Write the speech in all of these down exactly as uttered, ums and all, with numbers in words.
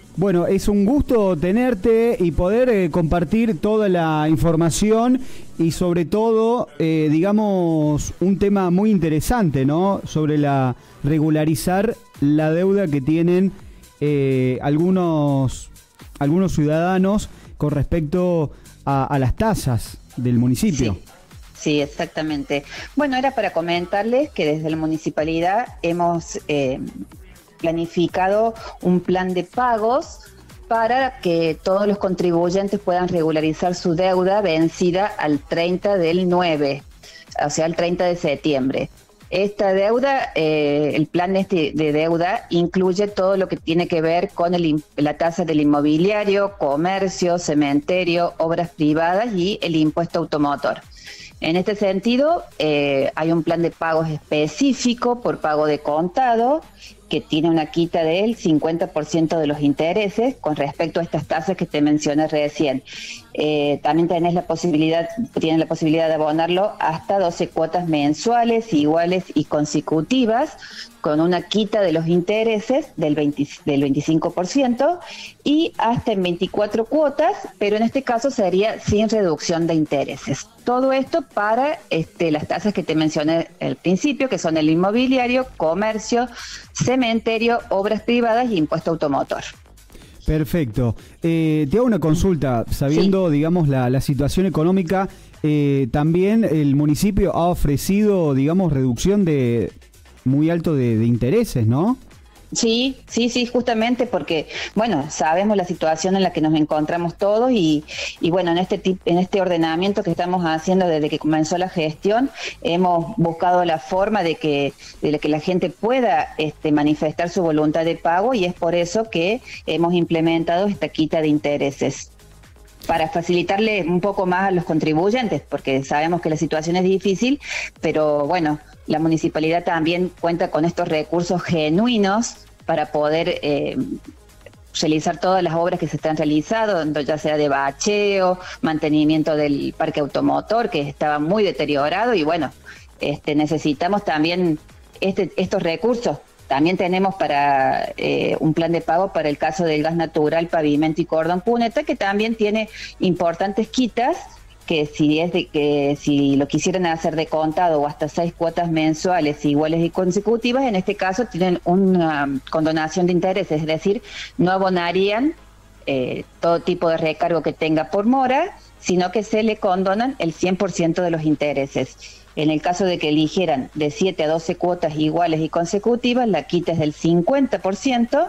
Bueno, es un gusto tenerte y poder eh, compartir toda la información y sobre todo, eh, digamos, un tema muy interesante, ¿no? Sobre la regularizar la deuda que tienen eh, algunos, algunos ciudadanos con respecto a, a las tasas del municipio. Sí. Sí, exactamente. Bueno, era para comentarles que desde la municipalidad hemos eh, planificado un plan de pagos para que todos los contribuyentes puedan regularizar su deuda vencida al treinta del nueve, o sea, al treinta de septiembre. Esta deuda, eh, el plan este de deuda incluye todo lo que tiene que ver con el, la tasa del inmobiliario, comercio, cementerio, obras privadas y el impuesto automotor. En este sentido, eh, hay un plan de pagos específico por pago de contado que tiene una quita del cincuenta por ciento de los intereses con respecto a estas tasas que te mencioné recién. Eh, también tenés la posibilidad, tienes la posibilidad de abonarlo hasta doce cuotas mensuales, iguales y consecutivas, con una quita de los intereses del, veinte, del veinticinco por ciento y hasta en veinticuatro cuotas, pero en este caso sería sin reducción de intereses. Todo esto para este, las tasas que te mencioné al principio, que son el inmobiliario, comercio, cementerio, obras privadas y impuesto automotor. Perfecto. Eh, te hago una consulta, sabiendo, sí. digamos, la, la situación económica, eh, también el municipio ha ofrecido, digamos, reducción de muy alto de, de intereses, ¿no? Sí, sí, sí, justamente porque, bueno, sabemos la situación en la que nos encontramos todos y, y bueno, en este tip, en este ordenamiento que estamos haciendo desde que comenzó la gestión, hemos buscado la forma de que, de que la gente pueda este, manifestar su voluntad de pago y es por eso que hemos implementado esta quita de intereses, para facilitarle un poco más a los contribuyentes, porque sabemos que la situación es difícil, pero bueno, la municipalidad también cuenta con estos recursos genuinos para poder eh, realizar todas las obras que se están realizando, ya sea de bacheo, mantenimiento del parque automotor, que estaba muy deteriorado, y bueno, este, necesitamos también este, estos recursos. También tenemos para eh, un plan de pago para el caso del gas natural, pavimento y cordón cuneta, que también tiene importantes quitas, que si es de que si lo quisieran hacer de contado o hasta seis cuotas mensuales iguales y consecutivas, en este caso tienen una condonación de intereses, es decir, no abonarían eh, todo tipo de recargo que tenga por mora, sino que se le condonan el cien por ciento de los intereses. En el caso de que eligieran de siete a doce cuotas iguales y consecutivas, la quita es del cincuenta por ciento.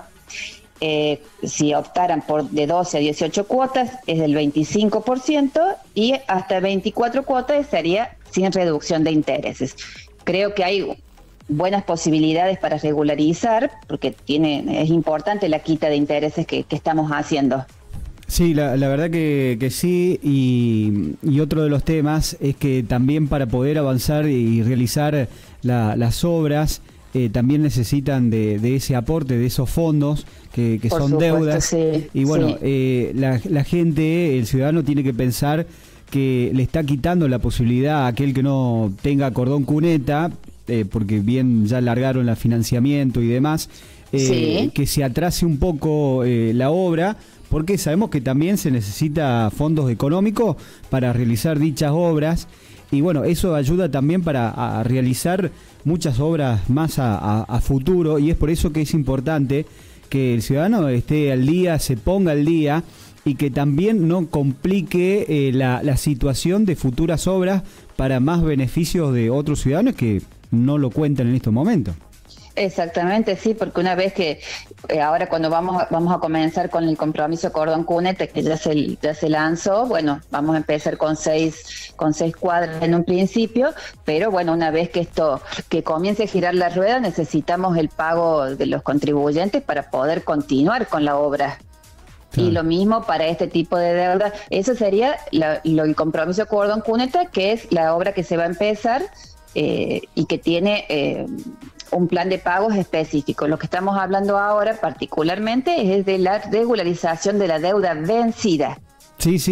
Eh, si optaran por de doce a dieciocho cuotas, es del veinticinco por ciento. Y hasta veinticuatro cuotas sería sin reducción de intereses. Creo que hay buenas posibilidades para regularizar, porque tiene, es importante la quita de intereses que, que estamos haciendo. Sí, la, la verdad que, que sí, y, y otro de los temas es que también para poder avanzar y realizar la, las obras, eh, también necesitan de, de ese aporte, de esos fondos que, que son supuesto, deudas, sí, y bueno, sí. eh, la, la gente, el ciudadano tiene que pensar que le está quitando la posibilidad a aquel que no tenga cordón cuneta, eh, porque bien ya largaron el financiamiento y demás, eh, Sí. que se atrase un poco eh, la obra, porque sabemos que también se necesita fondos económicos para realizar dichas obras, y bueno, eso ayuda también para a realizar muchas obras más a, a, a futuro, y es por eso que es importante que el ciudadano esté al día, se ponga al día, y que también no complique eh, la, la situación de futuras obras para más beneficios de otros ciudadanos que no lo cuentan en estos momentos. Exactamente, sí, porque una vez que eh, ahora cuando vamos a, vamos a comenzar con el compromiso cordón cuneta, que ya se, ya se lanzó, bueno, vamos a empezar con seis, con seis cuadras en un principio, pero bueno, una vez que esto, que comience a girar la rueda, necesitamos el pago de los contribuyentes para poder continuar con la obra. Claro. Y lo mismo para este tipo de deuda. Eso sería la, lo, el compromiso cordón cuneta, que es la obra que se va a empezar eh, y que tiene eh, un plan de pagos específico. Lo que estamos hablando ahora particularmente es de la regularización de la deuda vencida. Sí, sí,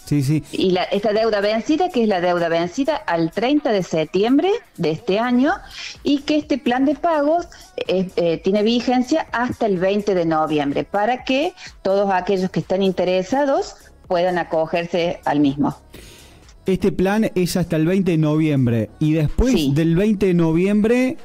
Sí, sí. Y la, esta deuda vencida, que es la deuda vencida al treinta de septiembre de este año, y que este plan de pagos eh, eh, tiene vigencia hasta el veinte de noviembre, para que todos aquellos que están interesados puedan acogerse al mismo. Este plan es hasta el veinte de noviembre, y después sí. del veinte de noviembre,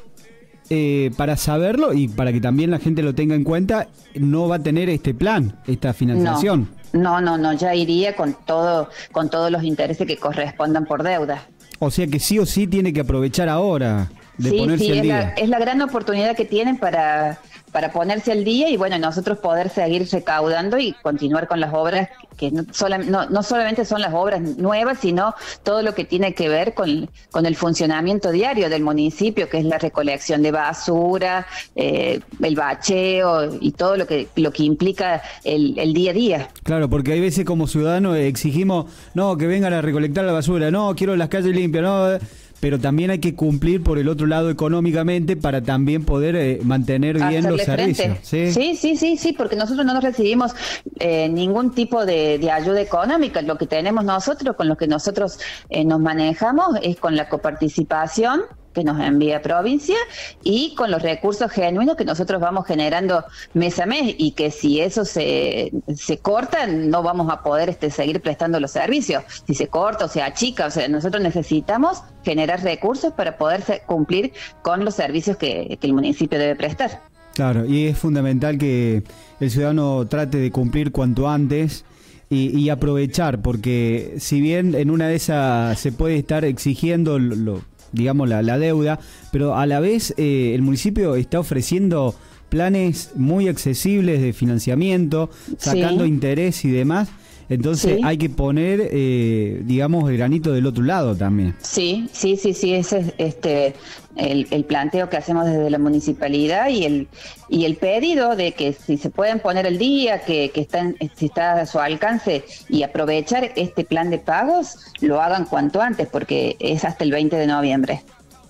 eh, para saberlo y para que también la gente lo tenga en cuenta, no va a tener este plan, esta financiación. No. No, no, no, ya iría con todo, con todos los intereses que correspondan por deuda. O sea que sí o sí tiene que aprovechar ahora de sí, ponerse sí, al es día. La, es la gran oportunidad que tienen para, para ponerse al día y bueno, nosotros poder seguir recaudando y continuar con las obras que no, sola, no, no solamente son las obras nuevas, sino todo lo que tiene que ver con, con el funcionamiento diario del municipio, que es la recolección de basura, eh, el bacheo y todo lo que, lo que implica el, el día a día. Claro, porque hay veces como ciudadanos exigimos, no, que vengan a recolectar la basura, no, quiero las calles limpias, no... pero también hay que cumplir por el otro lado económicamente para también poder eh, mantener bien Hacerle los servicios. ¿Sí? sí, sí, sí, sí, porque nosotros no nos recibimos eh, ningún tipo de, de ayuda económica. Lo que tenemos nosotros, con lo que nosotros eh, nos manejamos, es con la coparticipación que nos envía provincia y con los recursos genuinos que nosotros vamos generando mes a mes, y que si eso se, se corta no vamos a poder este, seguir prestando los servicios. Si se corta o se achica, o sea, nosotros necesitamos generar recursos para poder cumplir con los servicios que, que el municipio debe prestar. Claro, y es fundamental que el ciudadano trate de cumplir cuanto antes y, y aprovechar, porque si bien en una de esas se puede estar exigiendo lo, lo digamos, la, la deuda, pero a la vez eh, el municipio está ofreciendo planes muy accesibles de financiamiento, sacando sí. interés y demás. Entonces sí. hay que poner, eh, digamos, el granito del otro lado también. Sí, sí, sí, sí, ese es este el, el planteo que hacemos desde la municipalidad y el y el pedido de que si se pueden poner el día, que, que están, si está a su alcance y aprovechar este plan de pagos, lo hagan cuanto antes, porque es hasta el veinte de noviembre.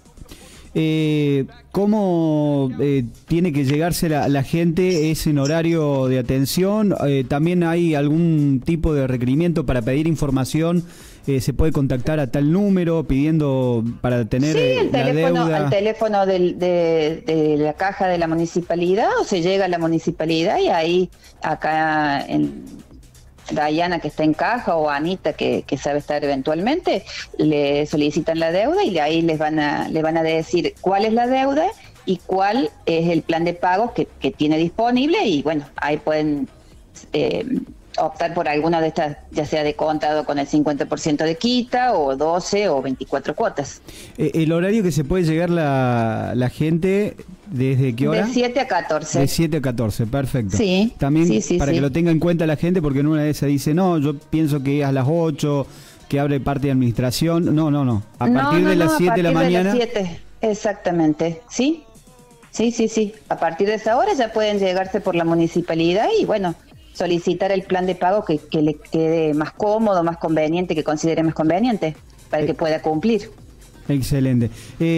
Eh, ¿Cómo eh, tiene que llegarse la, la gente? ¿Es en horario de atención? Eh, ¿También hay algún tipo de requerimiento para pedir información? Eh, ¿Se puede contactar a tal número pidiendo para tener sí, el la teléfono, deuda? Al teléfono del, de, de la caja de la municipalidad, o se llega a la municipalidad y ahí acá en... Dayana, que está en caja, o Anita, que, que sabe estar eventualmente, le solicitan la deuda y de ahí les van a, le van a decir cuál es la deuda y cuál es el plan de pagos que, que tiene disponible, y bueno, ahí pueden eh, optar por alguna de estas, ya sea de contado con el cincuenta por ciento de quita, o doce o veinticuatro cuotas. ¿El horario que se puede llegar la, la gente, desde qué hora? De siete a catorce. De siete a catorce, perfecto. Sí. También sí, sí, para sí. que lo tenga en cuenta la gente, porque en una de esas dice, no, yo pienso que es a las ocho, que abre parte de administración. No, no, no. A no, partir no, de las no, siete de la mañana. A partir de las siete, exactamente. Sí, sí, sí, sí. A partir de esa hora ya pueden llegarse por la municipalidad y bueno, solicitar el plan de pago que, que le quede más cómodo, más conveniente, que considere más conveniente, para que pueda cumplir. Excelente.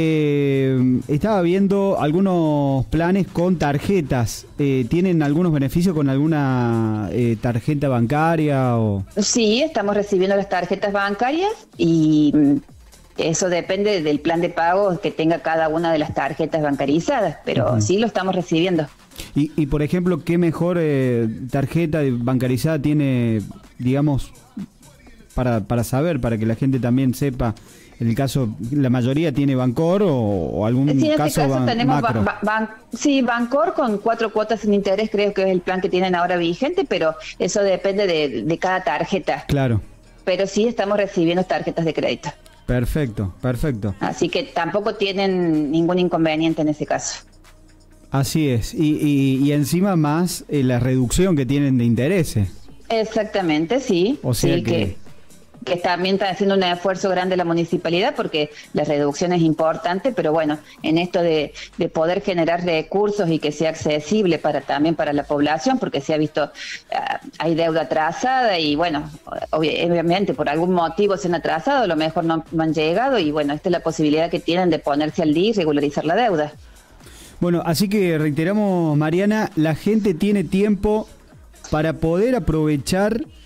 Eh, estaba viendo algunos planes con tarjetas. Eh, ¿Tienen algunos beneficios con alguna eh, tarjeta bancaria? O... Sí, estamos recibiendo las tarjetas bancarias y eso depende del plan de pago que tenga cada una de las tarjetas bancarizadas, pero uh-huh. sí lo estamos recibiendo. Y, y por ejemplo, ¿qué mejor eh, tarjeta bancarizada tiene, digamos, para, para saber, para que la gente también sepa? En el caso, ¿la mayoría tiene Bancor o, o algún sí, en este caso, caso ban, tenemos macro? Ba, ban, sí, Bancor con cuatro cuotas sin interés, creo que es el plan que tienen ahora vigente, pero eso depende de, de cada tarjeta. Claro. Pero sí estamos recibiendo tarjetas de crédito. Perfecto, perfecto. Así que tampoco tienen ningún inconveniente en ese caso. Así es, y, y, y encima más eh, la reducción que tienen de intereses. Exactamente, sí. O sea sí, que... que... que también está haciendo un esfuerzo grande la municipalidad, porque la reducción es importante, pero bueno, en esto de, de poder generar recursos y que sea accesible para también para la población, porque se ha visto, uh, hay deuda atrasada y bueno, obviamente por algún motivo se han atrasado, a lo mejor no, no han llegado, y bueno, esta es la posibilidad que tienen de ponerse al día y regularizar la deuda. Bueno, así que reiteramos, Mariana, la gente tiene tiempo para poder aprovechar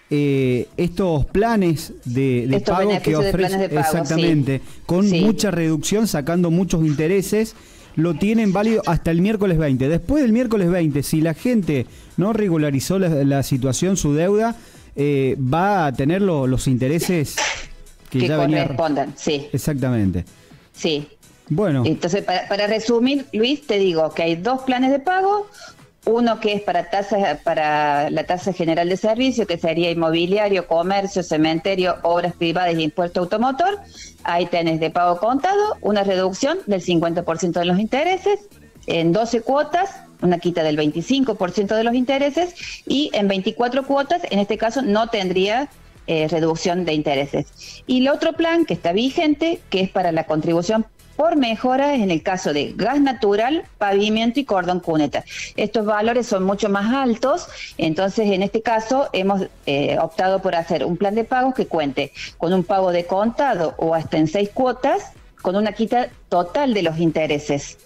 eh, estos planes de, de estos pago que beneficios de ofrecen, planes de pago, exactamente, sí. con Sí. mucha reducción, sacando muchos intereses, lo tienen válido hasta el miércoles veinte. Después del miércoles veinte, si la gente no regularizó la, la situación, su deuda, eh, va a tener lo, los intereses que, que ya venía. correspondan, sí. Exactamente. Sí. Bueno. Entonces, para, para resumir, Luis, te digo que hay dos planes de pago. Uno que es para tasa, para la tasa general de servicio, que sería inmobiliario, comercio, cementerio, obras privadas y impuesto automotor. Ahí tenés de pago contado una reducción del cincuenta por ciento de los intereses, en doce cuotas, una quita del veinticinco por ciento de los intereses, y en veinticuatro cuotas, en este caso, no tendría eh, reducción de intereses. Y el otro plan que está vigente, que es para la contribución por mejoras en el caso de gas natural, pavimento y cordón cuneta. Estos valores son mucho más altos, entonces en este caso hemos eh, optado por hacer un plan de pagos que cuente con un pago de contado o hasta en seis cuotas, con una quita total de los intereses.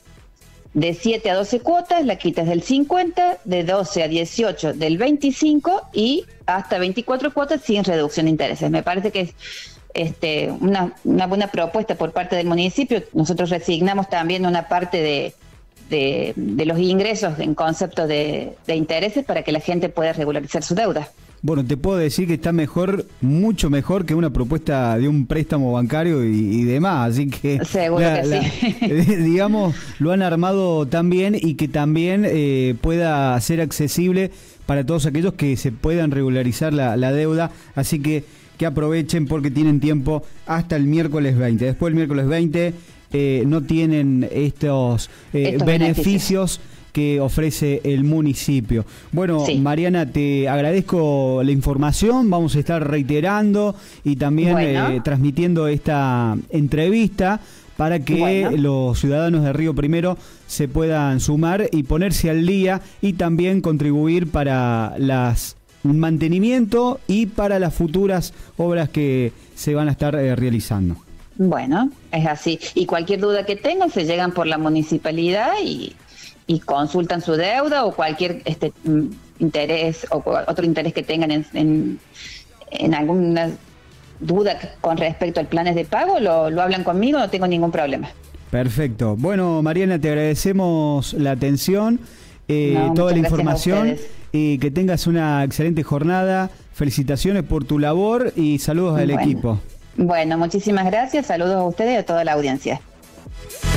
De siete a doce cuotas, la quita es del cincuenta, de doce a dieciocho del veinticinco y hasta veinticuatro cuotas sin reducción de intereses. Me parece que es Este, una, una buena propuesta por parte del municipio. Nosotros resignamos también una parte de, de, de los ingresos en concepto de, de intereses para que la gente pueda regularizar su deuda. Bueno, te puedo decir que está mejor, mucho mejor que una propuesta de un préstamo bancario y, y demás, así que... Seguro la, que la, sí. digamos, lo han armado tan bien y que también eh, pueda ser accesible para todos aquellos que se puedan regularizar la, la deuda, así que que aprovechen porque tienen tiempo hasta el miércoles veinte. Después del miércoles veinte eh, no tienen estos, eh, estos beneficios, beneficios que ofrece el municipio. Bueno, sí. Mariana, te agradezco la información, vamos a estar reiterando y también bueno. eh, transmitiendo esta entrevista para que bueno. los ciudadanos de Río Primero se puedan sumar y ponerse al día y también contribuir para las mantenimiento y para las futuras obras que se van a estar eh, realizando. Bueno, es así. Y cualquier duda que tengan, se llegan por la municipalidad y, y consultan su deuda o cualquier este interés o otro interés que tengan en, en, en alguna duda con respecto al planes de pago, lo, lo hablan conmigo, no tengo ningún problema. Perfecto. Bueno, Mariana, te agradecemos la atención, eh, no, toda la información. Y que tengas una excelente jornada. Felicitaciones por tu labor y saludos al bueno. equipo. Bueno, muchísimas gracias. Saludos a ustedes y a toda la audiencia.